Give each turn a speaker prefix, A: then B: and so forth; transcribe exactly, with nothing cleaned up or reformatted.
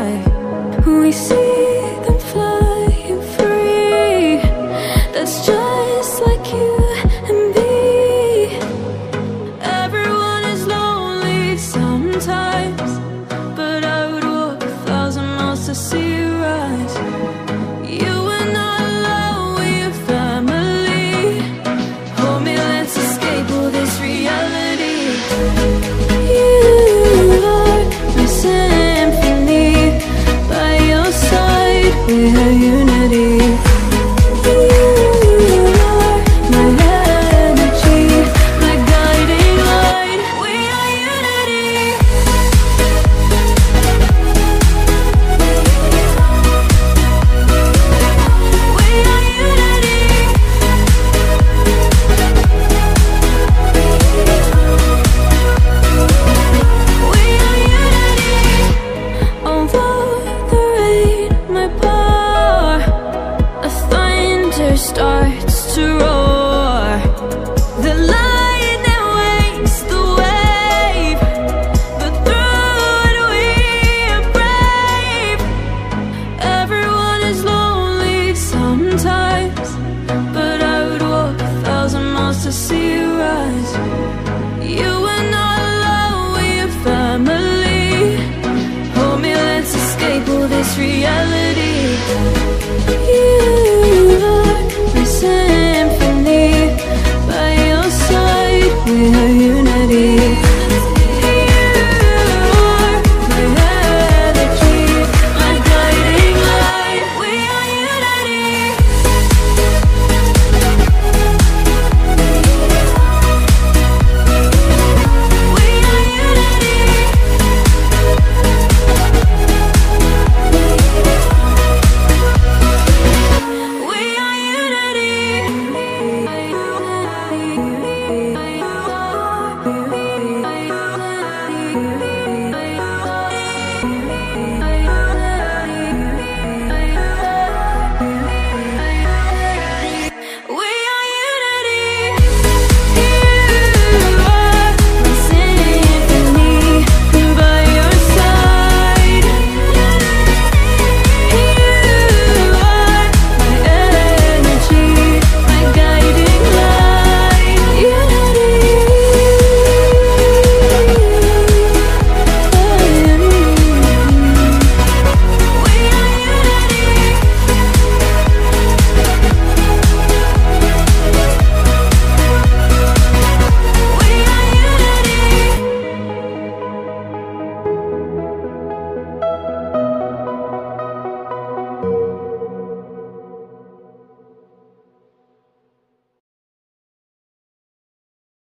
A: sky. We see them flying free. That's just like you and me. Everyone is lonely sometimes, but I would walk a thousand miles to see you rise. You are not alone, we're family. Hold me, let's escape all this reality. You are my symphony. By your side, we have unity. You are my energy, my guiding light. We are unity. We are unity. We are unity. Although the rain might pour, a thunder starts to roar. The lightning wakes the wave, but through it we are brave. Everyone is lonely sometimes, but I would walk a thousand miles to see you rise. You are not alone, we are family. Hold me, let's escape all this reality.